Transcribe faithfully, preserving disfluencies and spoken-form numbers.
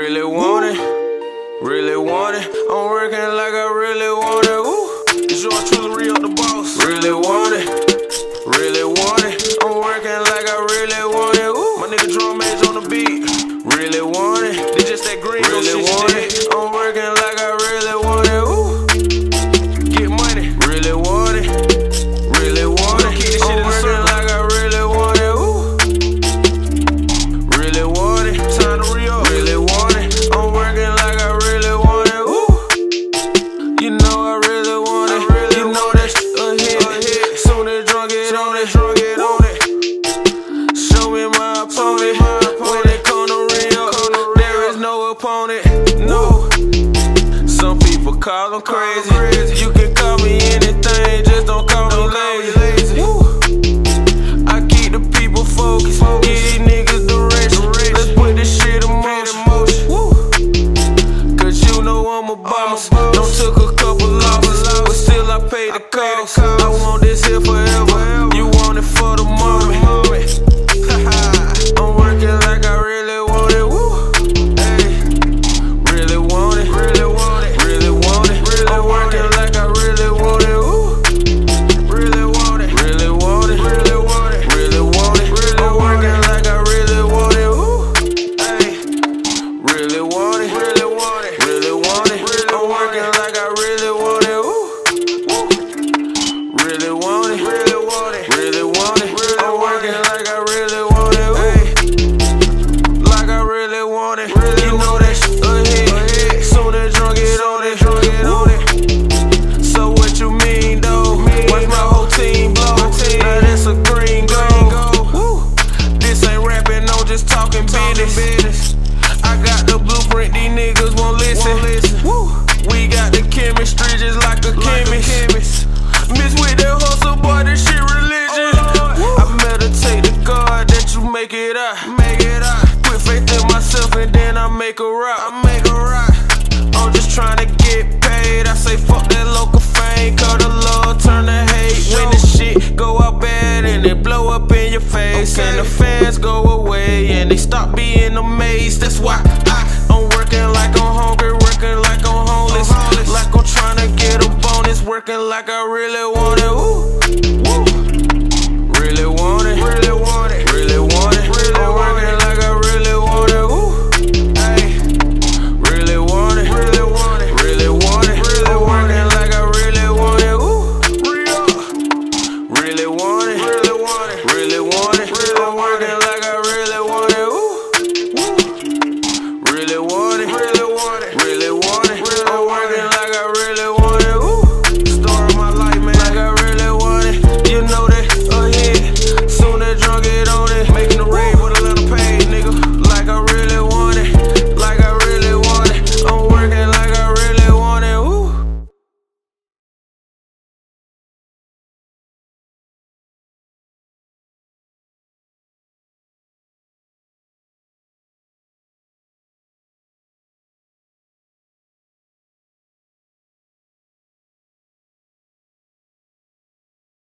Really want it, really want it. I'm working like I really want it. Ooh, it's yours truly, Reup the boss. Really want it, really want it. I'm working like I really want it. Ooh, my nigga drum mage on the beat. Really want it. They just that green. Really want it. I'm working like I really want it. Ooh, get money. Really want it, really want it. I'm working like I really want it. Ooh, really want it. Time to re-up. Really want it. I'm working like I really want it. Ooh, you know I really want it. Really you know that shit a hit. A hit. Soon as drunk get on it, drunk get on it. Show me my opponent. When it come to re-up, there is no opponent. No. Some people call them crazy. You can call me anything, just don't call me lazy. Woo. I keep the people focused, give these niggas direction. Let's put this shit in motion. Woo. Cause you know I'm a boss. Don't took a couple losses, but still I pay the cost. I want this here forever. You want it for the moment. I'm working like I really want it. Woo. Hey, really want it. Really want it. Really want it. I'm working like I really want it. Ooh, really want it. Really want it. Really want it. Really want it. I'm working like I really want it. Ooh, hey, really want it. Really want it. Really want it. I'm working like I really want it. Ooh, really want it. Really want it. Really want it. I'm working like I really want it. Ooh, like I really want it. You know that shit a hit. Soon as drunk get on it, drunk get on it. So what you mean though? Watch my whole team blow. Now that's a green goal. Woo. This ain't rapping, no, just talking business. I got the blueprint, these niggas won't listen. Woo. We got the chemistry just like a chemist. Miss with that hustle, boy, this shit religion. I meditate to God that you make it out. Make it out. Put faith in myself and then I make a rock. I make a rock. I'm just trying to get paid. I say fuck that local fame, cause the love turn to hate. When the shit go out bad and it blow up in your face, and the fans go